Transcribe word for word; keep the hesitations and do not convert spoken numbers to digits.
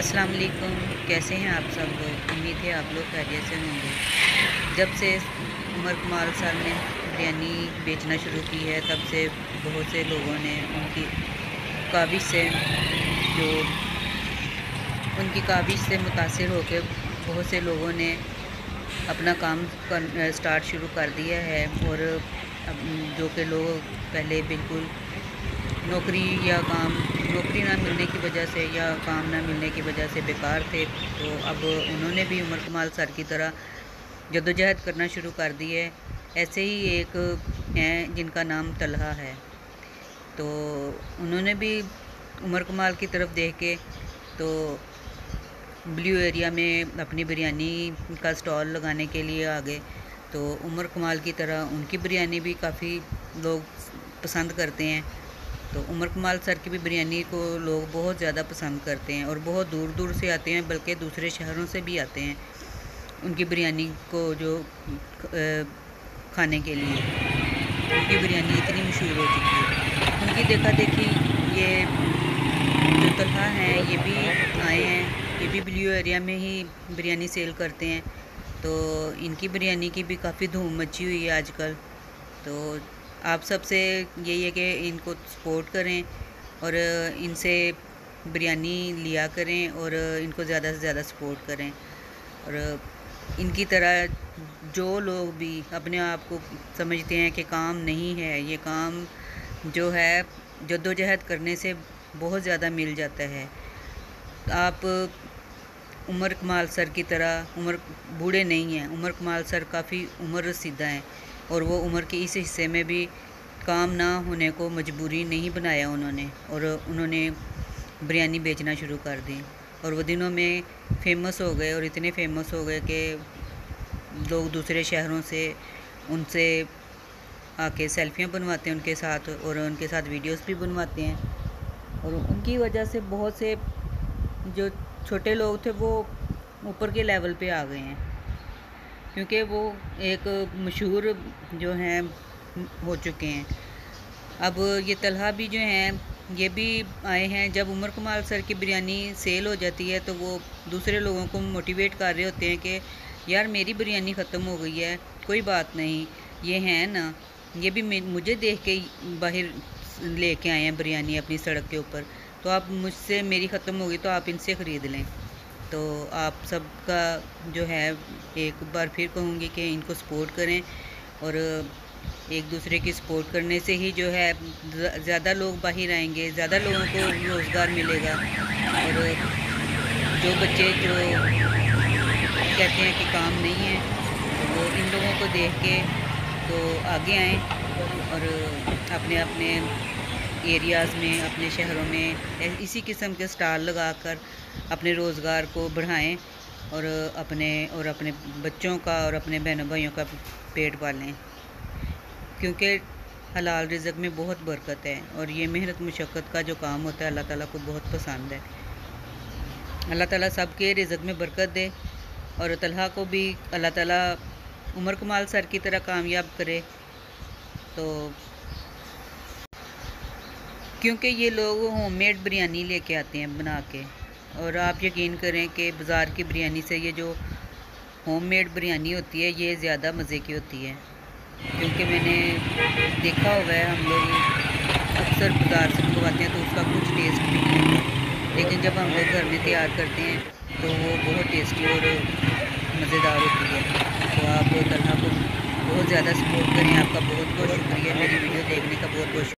अस्सलाम वालेकुम। कैसे हैं आप सब लोग? उम्मीद है आप लोग खैरियत से होंगे। जब से उमर कमाल सर ने बिरयानी बेचना शुरू की है तब से बहुत से लोगों ने उनकी काविश से जो उनकी काविश से मुतासिर होकर बहुत से लोगों ने अपना काम कर स्टार्ट शुरू कर दिया है। और जो कि लोग पहले बिल्कुल नौकरी या काम नौकरी ना मिलने की वजह से या काम ना मिलने की वजह से बेकार थे, तो अब उन्होंने भी उमर कमाल सर की तरह जद्दोजहद करना शुरू कर दी है। ऐसे ही एक हैं जिनका नाम तलहा है, तो उन्होंने भी उमर कमाल की तरफ देख के तो ब्लू एरिया में अपनी बिरयानी का स्टॉल लगाने के लिए आ गए। तो उमर कमाल की तरह उनकी बिरयानी भी काफ़ी लोग पसंद करते हैं। तो उमर कमाल सर की भी बिरयानी को लोग बहुत ज़्यादा पसंद करते हैं और बहुत दूर दूर से आते हैं, बल्कि दूसरे शहरों से भी आते हैं उनकी बिरयानी को जो खाने के लिए। उनकी बिरयानी इतनी मशहूर हो चुकी है। उनकी देखा देखी ये जो तलहा हैं ये भी आए हैं, ये भी ब्लू एरिया में ही बिरयानी सेल करते हैं। तो इनकी बिरयानी की भी काफ़ी धूम मची हुई है आजकल। तो आप सबसे यही है कि इनको सपोर्ट करें और इनसे बिरयानी लिया करें और इनको ज़्यादा से ज़्यादा सपोर्ट करें। और इनकी तरह जो लोग भी अपने आप को समझते हैं कि काम नहीं है, ये काम जो है जद्दोजहद करने से बहुत ज़्यादा मिल जाता है। आप उमर कमाल सर की तरह उमर बूढ़े नहीं हैं। उमर कमाल सर काफ़ी उम्र रसीदा हैं और वो उम्र के इस हिस्से में भी काम ना होने को मजबूरी नहीं बनाया उन्होंने, और उन्होंने बिरयानी बेचना शुरू कर दी और वो दिनों में फेमस हो गए। और इतने फेमस हो गए कि लोग दूसरे शहरों से उनसे आके सेल्फियाँ बनवाते हैं उनके साथ और उनके साथ वीडियोस भी बनवाते हैं। और उनकी वजह से बहुत से जो छोटे लोग थे वो ऊपर के लेवल पे आ गए हैं, क्योंकि वो एक मशहूर जो हैं हो चुके हैं। अब ये तलहा भी जो हैं ये भी आए हैं। जब उमर कमाल सर की बिरयानी सेल हो जाती है तो वो दूसरे लोगों को मोटिवेट कर रहे होते हैं कि यार मेरी बिरयानी ख़त्म हो गई है, कोई बात नहीं, ये हैं ना, ये भी मुझे देख के बाहर लेके आए हैं बिरयानी अपनी सड़क के ऊपर, तो आप मुझसे मेरी ख़त्म हो गई तो आप इनसे ख़रीद लें। तो आप सबका जो है एक बार फिर कहूँगी कि इनको सपोर्ट करें और एक दूसरे की सपोर्ट करने से ही जो है ज़्यादा लोग बाहर आएंगे, ज़्यादा लोगों को रोज़गार मिलेगा। और जो बच्चे जो कहते हैं कि काम नहीं है तो वो इन लोगों को देख के तो आगे आएँ और अपने अपने एरियाज़ में, अपने शहरों में इसी किस्म के स्टॉल लगाकर अपने रोज़गार को बढ़ाएं और अपने और अपने बच्चों का और अपने बहनों भाइयों का पेट पालें, क्योंकि हलाल रिज़्क़ में बहुत बरकत है और ये मेहनत मुशक्क़त का जो काम होता है अल्लाह ताला को बहुत पसंद है। अल्लाह ताला सबके रिज़्क़ में बरकत दे और तलहा को भी अल्लाह ताला उमर कमाल सर की तरह कामयाब करे। तो क्योंकि ये लोग होममेड बिरयानी लेके आते हैं बना के, और आप यकीन करें कि बाज़ार की बिरयानी से ये जो होममेड बिरयानी होती है ये ज़्यादा मज़े की होती है। क्योंकि मैंने देखा हुआ है, हम लोग अक्सर बाज़ार से मंगवाते हैं तो उसका कुछ टेस्ट भी नहीं होता, लेकिन जब हम लोग घर में तैयार करते हैं तो वो बहुत टेस्टी और मज़ेदार होती है। तो आप तलहा को बहुत ज़्यादा सपोर्ट करें। आपका बहुत बहुत शुक्रिया मेरी वीडियो देखने का, बहुत बहुत